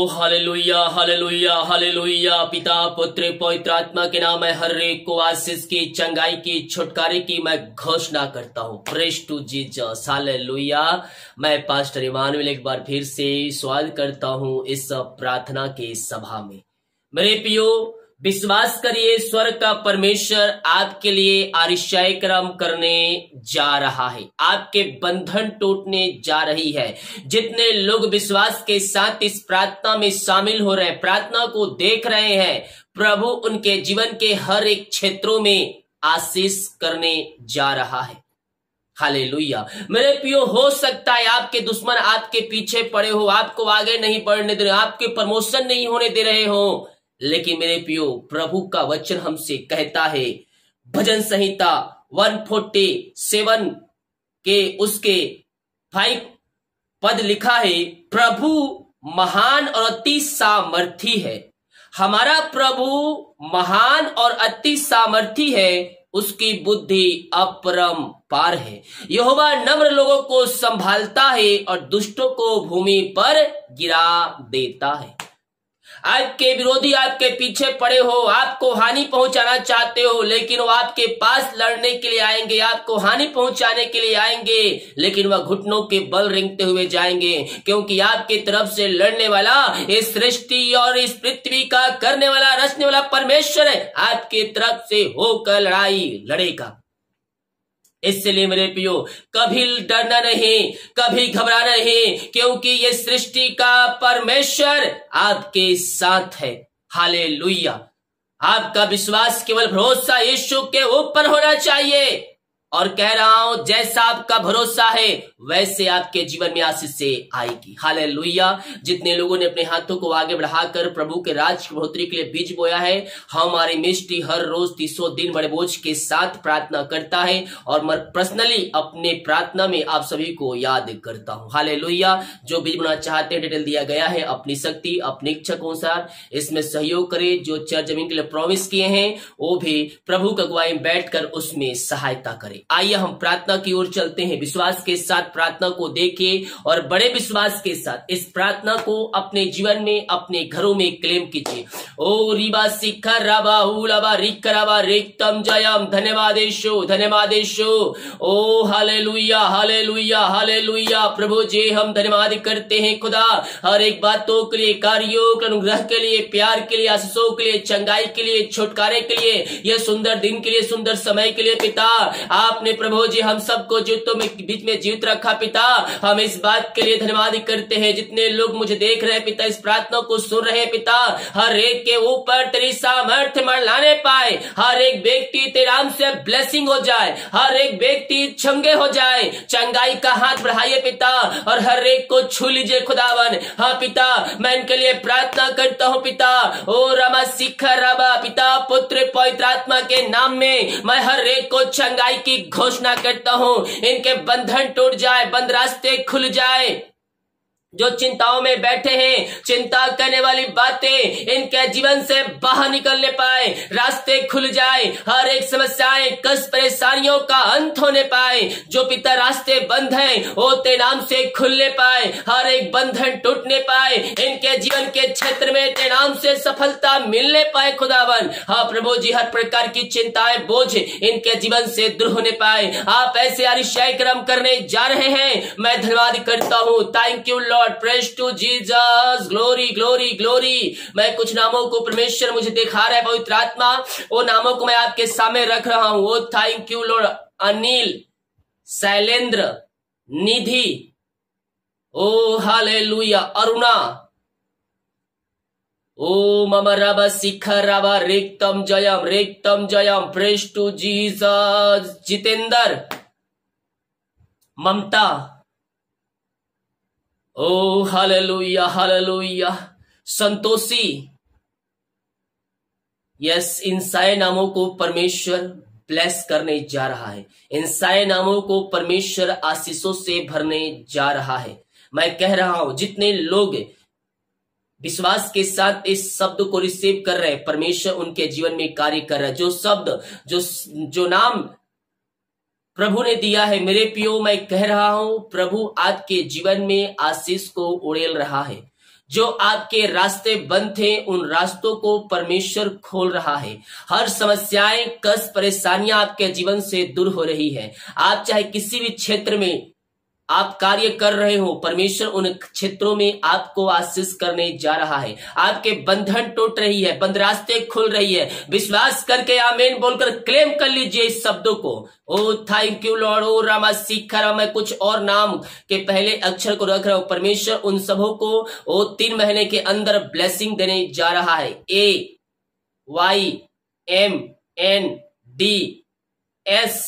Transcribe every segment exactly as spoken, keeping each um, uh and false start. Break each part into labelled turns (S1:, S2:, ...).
S1: Hallelujah hallelujah hallelujah. पिता पुत्र पवित्र आत्मा के नाम में हर एक को आशीष की, चंगाई की, छुटकारे की मैं घोषणा करता हूँ। Praise to Jesus, hallelujah. मैं पास्टर इमानुएल एक बार फिर से स्वागत करता हूँ इस प्रार्थना के सभा में। मेरे प्रियो, विश्वास करिए, स्वर्ग का परमेश्वर आपके लिए आश्चर्य कर्म करने जा रहा है, आपके बंधन टूटने जा रही है। जितने लोग विश्वास के साथ इस प्रार्थना में शामिल हो रहे हैं, प्रार्थना को देख रहे हैं, प्रभु उनके जीवन के हर एक क्षेत्रों में आशीष करने जा रहा है। हालेलुया। मेरे प्रियो, हो सकता है आपके दुश्मन आपके पीछे पड़े हो, आपको आगे नहीं बढ़ने दे रहे, आपके प्रमोशन नहीं होने दे रहे हो, लेकिन मेरे प्रियो, प्रभु का वचन हमसे कहता है, भजन संहिता एक सौ सैंतालीस के उसके फाइव पद लिखा है, प्रभु महान और अति सामर्थी है। हमारा प्रभु महान और अति सामर्थी है, उसकी बुद्धि अपरम पार है। यहोवा नम्र लोगों को संभालता है और दुष्टों को भूमि पर गिरा देता है। आपके विरोधी आपके पीछे पड़े हो, आपको हानि पहुंचाना चाहते हो, लेकिन वो आपके पास लड़ने के लिए आएंगे, आपको हानि पहुंचाने के लिए आएंगे, लेकिन वह घुटनों के बल रेंगते हुए जाएंगे, क्योंकि आपके तरफ से लड़ने वाला इस सृष्टि और इस पृथ्वी का करने वाला, रचने वाला परमेश्वर है। आपके तरफ से होकर लड़ाई लड़ेगा। इसलिए मेरे प्रियो, कभी डरना नहीं, कभी घबराना नहीं, क्योंकि ये सृष्टि का परमेश्वर आपके साथ है। हालेलुया। आपका विश्वास केवल भरोसा यीशु के ऊपर होना चाहिए, और कह रहा हूं, जैसा आपका भरोसा है वैसे आपके जीवन में आशीष से आएगी। हालेलुया। जितने लोगों ने अपने हाथों को आगे बढ़ाकर प्रभु के राज की बढ़ोतरी के लिए बीज बोया है, हमारी मिस्ट्री हर रोज तीसों दिन बड़े बोझ के साथ प्रार्थना करता है, और मैं पर्सनली अपने प्रार्थना में आप सभी को याद करता हूं। हालेलुया। जो बीज बोना चाहते हैं, डिटेल दिया गया है, अपनी शक्ति अपनी इच्छा के अनुसार इसमें सहयोग करे। जो चर्च जमीन के लिए प्रॉमिस किए हैं, वो भी प्रभु की अगुवाई में बैठकर उसमें सहायता करे। आइए हम प्रार्थना की ओर चलते हैं। विश्वास के साथ प्रार्थना को देखिए, और बड़े विश्वास के साथ इस प्रार्थना को अपने जीवन में, अपने घरों में क्लेम कीजिए। ओ रिबा शिखर राबा उलाबा रिकराबा रिक्तम जयम। धन्यवाद यीशु, धन्यवाद यीशु। ओ हालेलुया हालेलुया हालेलुया। प्रभु जी, हम धन्यवाद करते हैं खुदा, हर एक बातों के लिए, कार्यों के अनुग्रह के लिए, प्यार के लिए, आशीषों के लिए, चंगाई के लिए, छुटकारे के लिए, यह सुंदर दिन के लिए, सुंदर समय के लिए। पिता, आपने प्रभु जी हम सबको जीवितों में बीच में जीवित रखा। पिता, हम इस बात के लिए धन्यवाद करते हैं, जितने लोग मुझे देख रहे हैं पिता, इस प्रार्थना को सुन रहे हैं पिता, हर एक के ऊपर तेरी सामर्थ्य मंडलाने पाए, हर एक व्यक्ति तेरे नाम से ब्लेसिंग हो जाए, हर एक व्यक्ति चंगे हो जाए, चंगाई का हाथ बढ़ाइए पिता, और हर एक को छू लीजिए खुदावन। हाँ पिता, मैं इनके लिए प्रार्थना करता हूँ पिता। ओ रमा शिखर रबा, पिता पुत्र पवित्र आत्मा के नाम में मैं हर एक को चंगाई की घोषणा करता हूं। इनके बंधन टूट जाए, बंद रास्ते खुल जाए। जो चिंताओं में बैठे हैं, चिंता करने वाली बातें इनके जीवन से बाहर निकलने पाए, रास्ते खुल जाए, हर एक समस्याएं, कष्ट, परेशानियों का अंत होने पाए। जो पिता रास्ते बंद हैं, वो तेरे नाम से खुलने पाए, हर एक बंधन टूटने पाए, इनके जीवन के क्षेत्र में तेरे नाम से सफलता मिलने पाए खुदावन। हाँ प्रभु जी, हर प्रकार की चिंताएं, बोझ इनके जीवन से दूर होने पाए। आप ऐसे आश्चर्य कर्म करने जा रहे हैं, मैं धन्यवाद करता हूँ। Thank you Lord, praise to Jesus, glory glory glory. मैं कुछ नामों को परमेश्वर मुझे दिखा रहा है, पवित्र आत्मा, वो नामों को मैं आपके सामने रख रहा हूं। वो thank you Lord. Anil, Shailendra, Nidhi, ओ हालेलुया। अरुणा, ओ मम रबा शिखर रबा रिक्तम जयम रिक्तम जयम। Praise to Jesus. Jitendra, Mamta, ओ हालेलुया हालेलुया। संतोषी, यस, इन सारे नामों को परमेश्वर ब्लेस करने जा रहा है, इन सारे नामों को परमेश्वर आशीषों से भरने जा रहा है। मैं कह रहा हूं, जितने लोग विश्वास के साथ इस शब्द को रिसीव कर रहे हैं, परमेश्वर उनके जीवन में कार्य कर रहा है। जो शब्द, जो जो नाम प्रभु ने दिया है, मेरे पियो, मैं कह रहा हूं, प्रभु आज के जीवन में आशीष को उड़ेल रहा है। जो आपके रास्ते बंद थे उन रास्तों को परमेश्वर खोल रहा है। हर समस्याएं, कष्ट, परेशानियां आपके जीवन से दूर हो रही है। आप चाहे किसी भी क्षेत्र में आप कार्य कर रहे हो, परमेश्वर उन क्षेत्रों में आपको आशीष करने जा रहा है। आपके बंधन टूट रही है, बंद रास्ते खुल रही है। विश्वास करके आमीन बोलकर क्लेम कर लीजिए इस शब्दों को। ओ थैंक यू लॉर्ड। ओ रामा सीखा, मैं कुछ और नाम के पहले अक्षर को रख रहा हूं। परमेश्वर उन सबों को ओ तीन महीने के अंदर ब्लेसिंग देने जा रहा है। A Y M N D S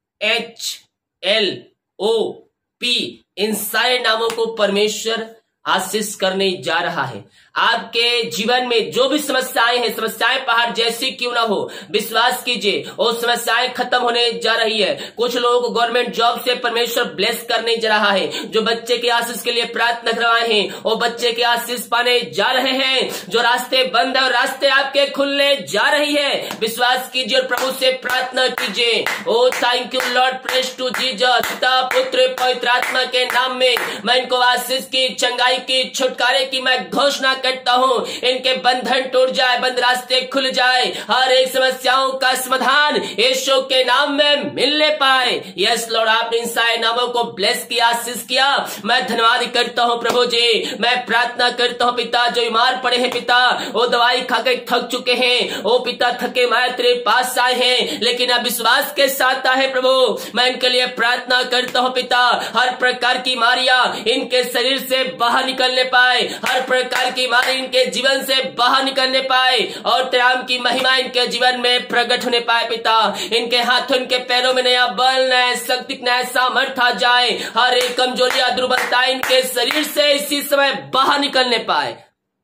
S1: H L O P, इन सारे नामों को परमेश्वर आशीष करने जा रहा है। आपके जीवन में जो भी समस्याएं हैं, समस्याएं पहाड़ जैसी क्यों ना हो, विश्वास कीजिए वो समस्याएं खत्म होने जा रही है। कुछ लोगों को गवर्नमेंट जॉब से परमेश्वर ब्लेस करने जा रहा है। जो बच्चे के आशीष के लिए प्रार्थना करवाए हैं वो बच्चे के आशीष पाने जा रहे हैं। जो रास्ते बंद है और रास्ते आपके खुलने जा रही है। विश्वास कीजिए और प्रभु से प्रार्थना कीजिए। ओ thank you Lord, praise to Jesus. पिता, पुत्र, पवित्र आत्मा के नाम में मैं इनको आशीष की, चंगाई की, छुटकारे की मैं घोषणा करता हूं। इनके बंधन टूट जाए, बंद रास्ते खुल जाए, हर एक समस्याओं का समाधान यीशु के नाम में मिलने पाए। यस लॉर्ड, आपने इन सारे नामों को ब्लेस किया, आशीष किया। मैं धन्यवाद करता हूं प्रभु जी। मैं प्रार्थना करता हूं पिता, जो बीमार पड़े हैं पिता, वो दवाई खाकर थक चुके हैं, वो पिता थके मारे तेरे पास आए हैं, लेकिन अब विश्वास के साथ आए प्रभु। मैं इनके लिए प्रार्थना करता हूं पिता, हर प्रकार की बीमारियां इनके शरीर से बाहर निकलने पाए, हर प्रकार की बीमारी इनके जीवन से बाहर निकलने पाए और तेरे नाम की महिमा इनके जीवन में प्रकट होने पाए पिता। इनके हाथों, इनके पैरों में नया बल, नया शक्ति, नया सामर्थ आ जाए। हर एक कमजोरियां, दुर्बलता इनके शरीर से इसी समय बाहर निकलने पाए।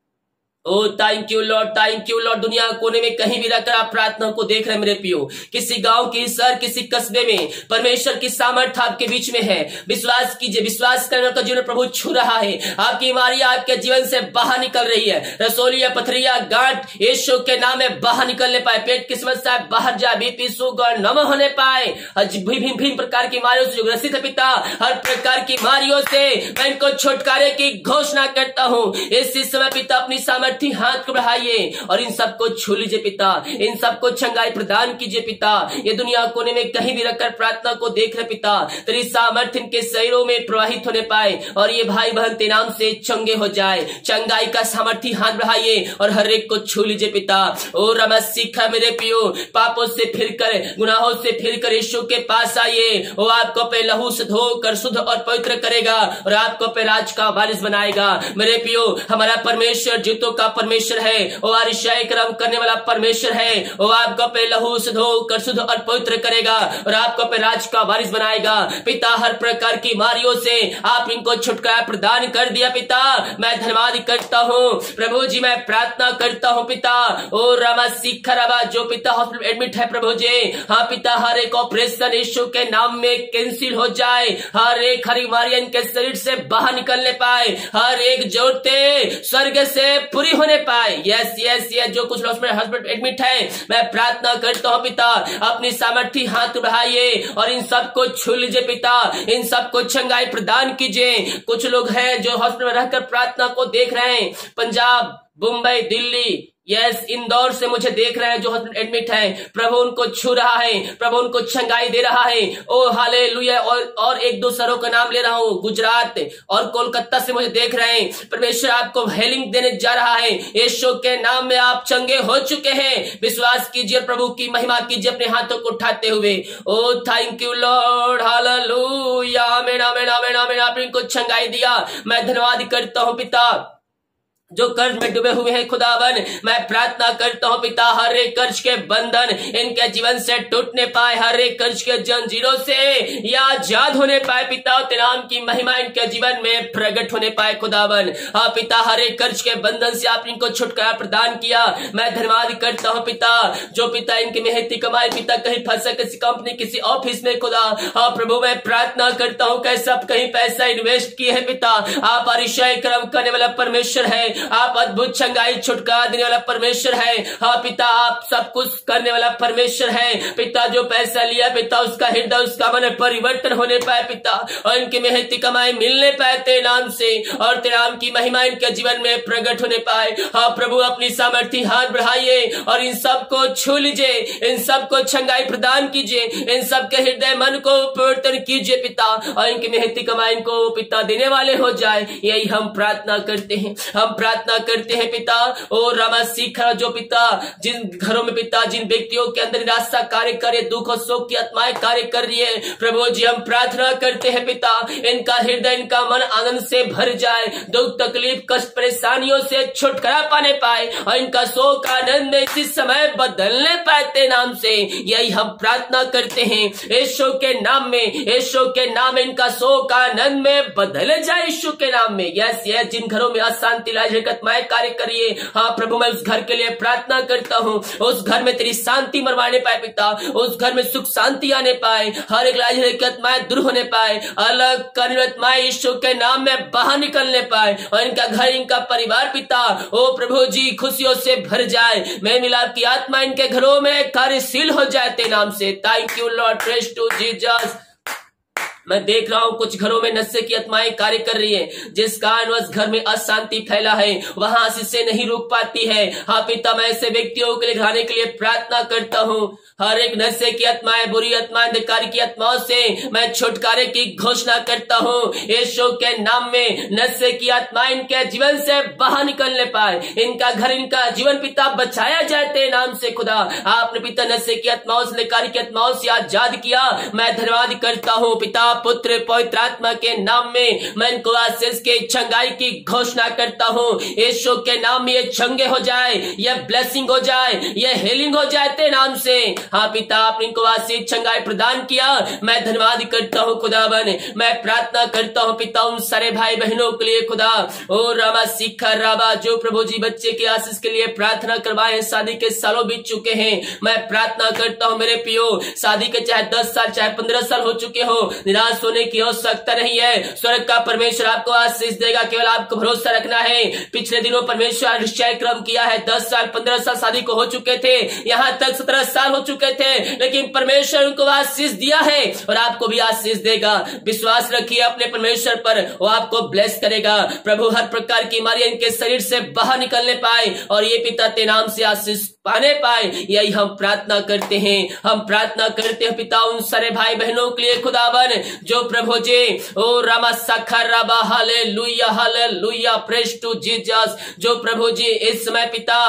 S1: ओ thank you Lord, thank you Lord. दुनिया कोने में कहीं भी रहकर आप प्रार्थना को देख रहे हैं मेरे पियो, किसी गांव की, शहर, किसी कस्बे में परमेश्वर की सामर्थ आपके बीच में है। विश्वास कीजिए, विश्वास करने का जीवन प्रभु छू रहा है। आपकी बीमारियां आपके जीवन से बाहर निकल रही है। रसोलिया, पथरिया, गांठ यीशु के नाम में बाहर निकलने पाए। पेट की समस्या बाहर जाए, बीपी, शुगर नम होने पाए। विभिन्न प्रकार की बीमारियों से जो ग्रसित है पिता, हर प्रकार की बीमारियों से मैं इनको छुटकारे की घोषणा करता हूँ। इसी समय पिता अपनी सामर्थ हाथ को बढ़ाइए और इन सबको छू लीजिए पिता, इन सबको चंगाई प्रदान कीजिए पिता। ये दुनिया कोने में कहीं भी रखकर प्रार्थना को देख रहे पिता, तेरी सामर्थ्य इनके शरीरों में प्रवाहित होने पाए और ये भाई बहन तेरे नाम से चंगे हो जाए। चंगाई का सामर्थ्य हाथ बढ़ाइए और हर एक को छू लीजिए पिता। ओ रमा सीखा मेरे पियो, पापों से फिरकर, गुनाहों से फिरकर यीशु के पास आइए। वो आपको पे लहू से धोकर शुद्ध और पवित्र करेगा और आपको पे राज का वारिस बनाएगा। मेरे पियो, हमारा परमेश्वर जीतों का परमेश्वर है, वो आरिशाई कर्म करने वाला परमेश्वर है। वो आपको पे लहू से धोकर शुद्ध और पवित्र करेगा और आपको पे राज का वारिस बनाएगा। पिता, हर प्रकार की बीमारियों से आप इनको छुटकारा प्रदान कर दिया पिता। मैं धन्यवाद करता हूँ प्रभु जी। मैं प्रार्थना करता हूँ पिता, ओ रामा सीखा रवा, जो पिता हॉस्पिटल एडमिट है प्रभु जी, हाँ पिता, हर एक ऑपरेशन यीशु के नाम में कैंसिल हो जाए। हर एक हर बीमारियां इनके शरीर से बाहर निकलने पाए, हर एक जरूरतें स्वर्ग से पूरी होने पाए। यस यस यस, जो कुछ लोग हॉस्पिटल एडमिट है, मैं प्रार्थना करता हूँ पिता, अपनी सामर्थ्य हाथ बढ़ाइए और इन सबको छू लीजिए पिता, इन सबको चंगाई प्रदान कीजिए। कुछ लोग हैं जो हॉस्पिटल में रहकर प्रार्थना को देख रहे हैं, पंजाब, मुंबई, दिल्ली, यस इंदौर से मुझे देख रहे हैं जो हॉस्पिटल एडमिट है। प्रभु उनको छू रहा है, प्रभु उनको चंगाई दे रहा है। ओ हालेलुया। और और एक दो शहरों का नाम ले रहा हूँ, गुजरात और कोलकाता से मुझे देख रहे हैं। परमेश्वर आपको हेलिंग देने जा रहा है। यीशु के नाम में आप चंगे हो चुके हैं। विश्वास कीजिए, प्रभु की महिमा कीजिए अपने हाथों को उठाते हुए। ओ थैंक यू लॉर्ड, हालेलुया, आमीन आमीन आमीन आमीन। आपने इनको चंगाई दिया, मैं धन्यवाद करता हूँ पिता। जो कर्ज में डूबे हुए हैं खुदावन, मैं प्रार्थना करता हूँ पिता, हर एक कर्ज के बंधन इनके जीवन से टूटने पाए, हर एक कर्ज के जंजीरों से या आजाद होने पाए पिता। तेरे नाम की महिमा इनके जीवन में प्रकट होने पाए खुदावन। हाँ पिता, हर एक कर्ज के बंधन से आप इनको छुटकारा प्रदान किया, मैं धन्यवाद करता हूँ पिता। जो पिता इनकी मेहनती कमाई पिता कहीं फंसा किसी कंपनी, किसी ऑफिस में खुदा, हाँ प्रभु मैं प्रार्थना करता हूँ कैसा कहीं पैसा इन्वेस्ट किए है पिता, आप अरिशय कर्म करने वाला परमेश्वर है। आप अद्भुत चंगाई छुटकारा देने वाला परमेश्वर है। हाँ पिता, आप सब कुछ करने वाला परमेश्वर है पिता। जो पैसा लिया पिता, उसका हृदय उसका मन परिवर्तन होने पाए पिता, और इनकी मेहनती कमाई मिलने पाए तेरे नाम से, और तेरे नाम की महिमा इनके जीवन में प्रकट होने पाए। हाँ प्रभु, अपनी सामर्थ्य हाथ बढ़ाइए और इन सबको छू लीजिए, इन सबको चंगाई प्रदान कीजिए, इन सबके हृदय मन को परिवर्तन कीजिए पिता, और इनकी मेहनती कमाई इनको पिता देने वाले हो जाए। यही हम प्रार्थना करते हैं, हम प्रार्थना करते हैं पिता। ओ रामा सीखा जो पिता, जिन घरों में पिता, जिन व्यक्तियों के अंदर निराशा कार्य करे, दुख और शोक की आत्माएं कार्य कर रही है, प्रभु जी हम प्रार्थना करते हैं पिता, इनका हृदय इनका मन आनंद से भर जाए, दुख तकलीफ कष्ट परेशानियों से छुटकारा पाने पाए, और इनका शोक आनंद में इसी समय बदलने पाते नाम से। यही हम प्रार्थना करते हैं यीशु के नाम में, यीशु के नाम में इनका शोक आनंद में बदले जाए यीशु के नाम में। यस यस, जिन घरों में अशांति लाजकतमाएं कार्य करिए, हाँ प्रभु मैं उस घर के लिए प्रार्थना करता हूँ, उस घर में तेरी शांति मरवाने पाए पिता, उस घर में सुख शांति आने पाए, हर एक लाजकतमाएं दूर होने पाए, अलग कर्मरतमाएं यीशु के नाम में बाहर निकलने पाए, और इनका घर इनका परिवार पिता ओ प्रभु जी खुशियों से भर जाए। मैं मिलाप की आत्मा इनके घरों में कार्यशील हो जाए तेरे नाम से। Thank you Lord, praise to Jesus. मैं देख रहा हूँ कुछ घरों में नशे की आत्माएं कार्य कर रही है, जिस कारण उस घर में अशांति फैला है, वहां आशीष नहीं रुक पाती है। हाँ पिता, मैं ऐसे व्यक्तियों के लिए घराने के लिए प्रार्थना करता हूँ, हर एक नशे की आत्माएं, बुरी आत्माएं, अंधकार की आत्माओं से मैं छुटकारे की घोषणा करता हूँ यीशु के नाम में। नशे की आत्माएं इनके जीवन से बाहर निकलने पाए, इनका घर इनका जीवन पिता बचाया जाए तेरे नाम से। खुदा आपने पिता नशे की आत्माओं से, अंधकार की आत्माओं से आजाद किया, मैं धन्यवाद करता हूँ पिता, पुत्र पवित्र आत्मा के नाम में मैं इनको आशीष के चंगाई की घोषणा करता हूँ यीशु के नाम में। ये चंगे हो जाए, ये ब्लेसिंग हो जाए, ये हीलिंग हो जाए तेरे नाम से। हाँ पिता, आपने इनको आशीष चंगाई प्रदान किया, मैं धन्यवाद करता हूँ खुदावन। मैं प्रार्थना करता हूँ पिता उन सारे भाई बहनों के लिए खुदा, ओ रामा सीखा राबा, जो प्रभु जी बच्चे की आशीष के लिए प्रार्थना करवाए, शादी के सालों बीत चुके हैं, मैं प्रार्थना करता हूँ मेरे पियो, शादी के चाहे दस साल चाहे पंद्रह साल हो चुके हो, निराश होने की आवश्यकता नहीं है। स्वर्ग का परमेश्वर आपको आशीष देगा, केवल आपको भरोसा रखना है। पिछले दिनों परमेश्वर निश्चय क्रम किया है, दस साल पंद्रह साल शादी को हो चुके थे, यहाँ तक सत्रह साल हो चुके थे, लेकिन परमेश्वर उनको आशीष दिया है और आपको भी आशीष देगा। विश्वास रखिए अपने परमेश्वर पर, वो आपको ब्लेस करेगा। प्रभु हर प्रकार की बीमारी इनके शरीर से बाहर निकलने पाए, और ये पिता तेरे नाम से आशीष पाने पाए। यही हम प्रार्थना करते हैं, हम प्रार्थना करते हैं पिता उन सारे भाई बहनों के लिए खुदावन, जो प्रभु जी ओ रामा सखा राबा, hallelujah hallelujah, praise to Jesus, जो प्रभु जी इस समय पिता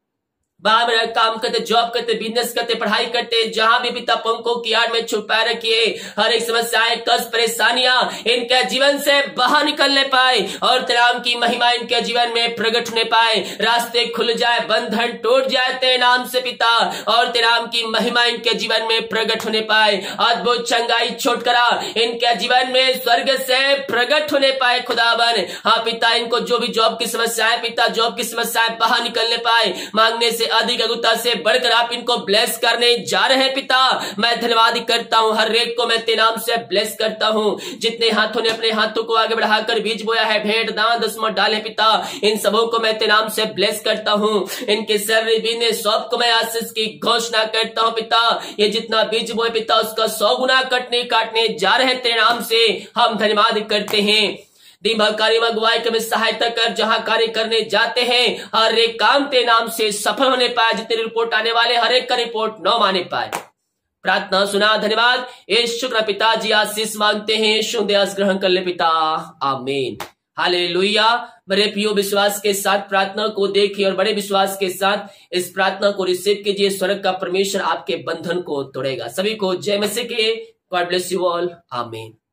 S1: बाहर में काम करते, जॉब करते, बिजनेस करते, पढ़ाई करते, जहां भी पिता पंखों की आड़ में छुपाए रखिए, हर एक समस्याएं कष्ट परेशानियां इनके जीवन से बाहर निकलने पाए, और तेरे नाम की महिमा इनके जीवन में प्रकट होने पाए, रास्ते खुल जाए, बंधन टूट जाए तेरे नाम से पिता, और तेरे नाम की महिमा इनके जीवन में प्रकट होने पाए, अद्भुत चंगाई छुटकारा इनके जीवन में स्वर्ग से प्रकट होने पाए खुदावन। हाँ पिता, इनको जो भी जॉब की समस्याएं पिता, जॉब की समस्याएं बाहर निकलने पाए, मांगने से अधिक अगुता से बढ़कर आप इनको ब्लेस करने जा रहे हैं पिता। मैं धन्यवाद करता हूं, हर एक को मैं तेरे नाम से ब्लेस करता हूं। जितने हाथों ने अपने हाथों को आगे बढ़ाकर बीज बोया है, भेंट दान दसमों डाले पिता, इन सबों को मैं तेरे नाम से ब्लेस करता हूं। इनके शरीर बीने सब को मैं आशीष की घोषणा करता हूं पिता। ये जितना बीज बोए पिता, उसका सौ गुना कटने काटने जा रहे हैं तेरे नाम से। हम धन्यवाद करते हैं। दिन भर कार्य में अगुवाई के में सहायता कर, जहां कार्य करने जाते हैं हर एक काम तेरे नाम से सफल होने पाए। जितने रिपोर्ट आने वाले हर एक का रिपोर्ट न माने पाए। प्रार्थना सुना, धन्यवाद। यीशु का पिताजी आशीष मांगते हैं, यीशु दयास ग्रहण कर ले पिता, आमीन हालेलुया। मेरे प्रियो, विश्वास के साथ प्रार्थना को देखिए और बड़े विश्वास के साथ इस प्रार्थना को रिसीव कीजिए। स्वर्ग का परमेश्वर आपके बंधन को तोड़ेगा। सभी को जय मसीह के। गॉड ब्लेस यू ऑल, आमीन।